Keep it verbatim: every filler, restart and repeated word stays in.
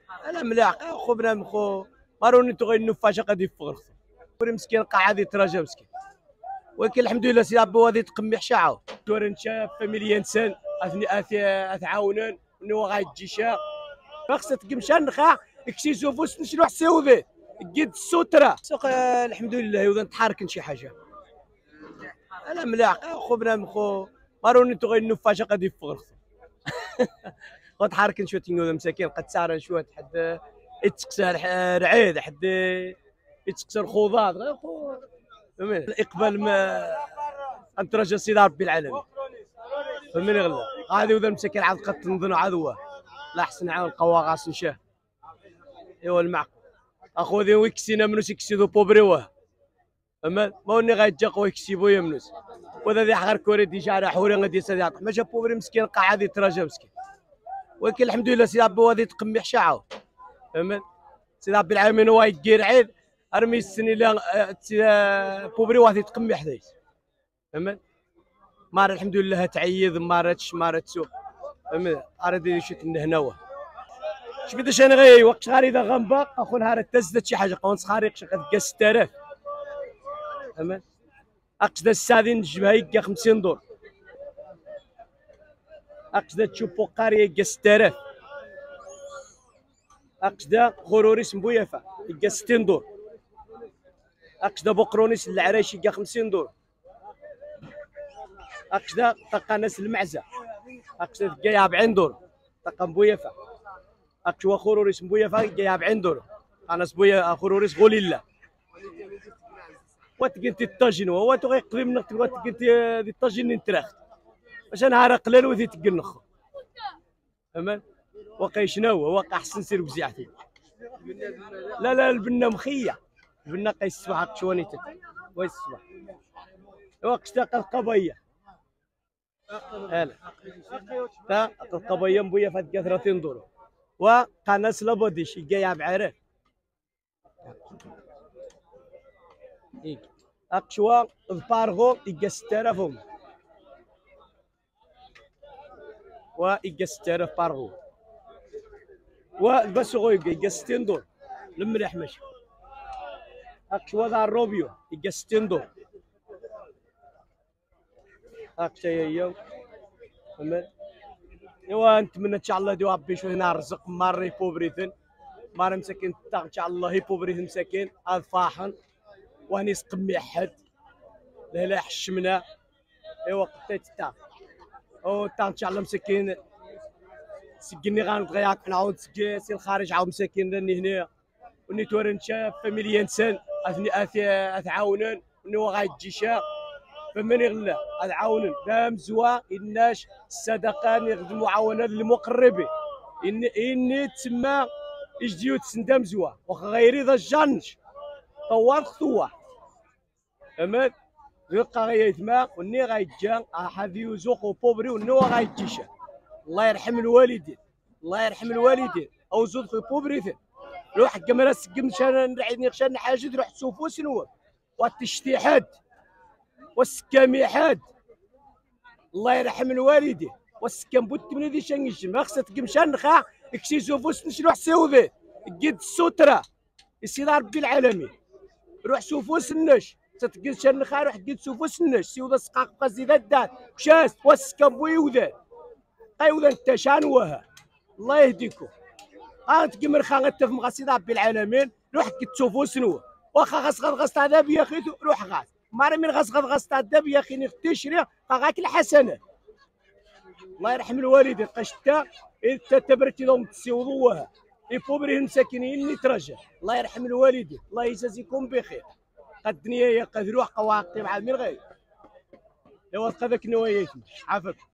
انا ملاح خو بنادم خو ماروني تو غير نفاشه غادي يفغر وري مسكين قاعد يتراجع مسكين. ولكن الحمد لله سي ربي غادي تقمح شاعه تورن شاف فاميليا انسان اثني اثعاونن نو غايجي شا خاصها تقمشان نخا كشي شوفوس نشلو حساوبه قد السوتره سوق الحمد لله وذا نتحرك شي حاجه. انا ملاح خو بنادم خو ماروني تو غير نفاشه غادي يفغر وتحرك شويه تنقول مساكين قد سعر شويه حد يتكسر رعيد حد يتكسر خوضات فهمتني الاقبال ما انترجى سيدي ربي العالمين فهمتني غلا هذه وذا مساكين عاد قد تنظن عدوه لا احسن عاون القواغاس نشاه ايوا المعقل اخو ذي ويكسينا منوس يكسيدو بوبريوه فهمت ما هوني غايتجا قوي يكسيبو يا منوس وذا ذي حغر كوري دي شعر حوري غادي سادي يعطح ماشي بوبري مسكين قاعد يتراجع مسكين. ولكن الحمد لله سي ربي غادي تقمح شاعه فهمت سي ربي العالمين هو يقير عيد ارمي السنه لا بوبري غادي تقمح دايس فهمت مار الحمد لله تعيد ما راتش ما راتسو فهمت اريد شي هناوه شبيت انا غير وقت غير اذا غنبا اخو نهار تزدت شي حاجه قونس خارق شقد ستة آلاف فهمت اقصد السادين نجبها يكا خمسين دور اقصد تشوفو قاريه يكا ستة آلاف اقصد غروريس مبويفه يكا ستين دور اقصد بقرونيس العرايش يكا خمسين دور اقصد طقاناس المعزه اقصد كاع أربعين دور طقا مبويفه اقصد خروريس مبويفه كاع أربعين دور انا سبويا خروريس غوليلا وتقنتي الطاجين هو تو غيقضي من نقطه وتقنتي الطاجين نتراخ باش نهار قلال وذي تقنخ فهمت واقع شنو هو واقع احسن سير بزيعتي لا لا البنا مخيه البنا قيس الصباح شوانيت ويس الصباح وقت القبيه هلا تا القبيه مبويا فات ثلاثين دور وقناص لابوديش جايه بعرف هيك اقشوا البارغو يجا ستة آلاف و يجا ستة آلاف بارغو والباسوغو يجا ستين دور المليح ماشي اقشوا ذا الروبيو يجا ستين دور هاك هي فهمت ايوا نتمنى ان شاء الله ديو ربي شويه هنا الرزق ماري بوبريثن مار مساكين ان شاء الله هي بوبريثن مساكين هذا فاحن وهني سقمي حد لا لا حشمنا ايوا قطيت تا او تا ان شاء الله مساكين سكني غنتغياك نعاود سي الخارج عاود مساكين راني هنا وني تورن شاف فاميليا انسان اثني اثعاونن ونو غايجي شا فمن يغلى اثعاونن دام زوا الناش الصدقه يخدموا معاونه للمقربين ان اني تسمى يجيو تسندم زوا واخا غيري ذا الجنش طوال خطوه فهمت يبقى غيتما وني غايتجا احد يوزوق وبوبري ونو غايتجيشا الله يرحم الوالدين الله يرحم الوالدين او زود في بوبريثن روح كاميرا سكم شان نعيدني خشان حاجه روح تشوفوا شنو والتشتيحات والسكاميحات الله يرحم الوالدين والسكام بوت من ذي شنجش ما خصها تقمشان نخا كشي شوفوا شنو حساوبه قد السوتره سيدي ربي العالمين روح شوفوا سنش تتقل شان نخا روح قد شوفوا سنش سيودا سقاق بقى زيدات دات وشاست والسكام بويوذان ايوذا انت شانوها الله يهديكم ها تقمر خا غتف مع سيدي ربي العالمين روح قد تشوفوا شنو واخا غاس غاس هذا يا اخي روح غاس ماري من غاس غاس هذا يا اخي نختشري غاك الحسنه الله يرحم الوالدين قشتا انت تبرتي لهم تسيوضوها يفوبريهم ساكنين نترجى الله يرحم الوالدين الله يجازيكم بخير قد الدنيا يا قد روح قواقي مع من غير ايوا هذاك نواياكم عافاكم.